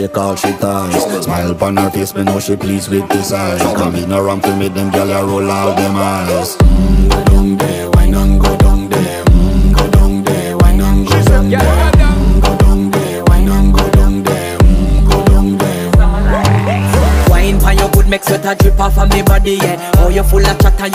Take all she ties. Smile upon her face, me know she pleased with this eyes. Come in around to make them gyal a roll out them eyes. Go down there, wine and go down there. Go down there, wine and go down there. Go down there, wine and go down there. Go down there. Wine for your good make sweat a drip off of me body, yeah. Oh, you full of chat and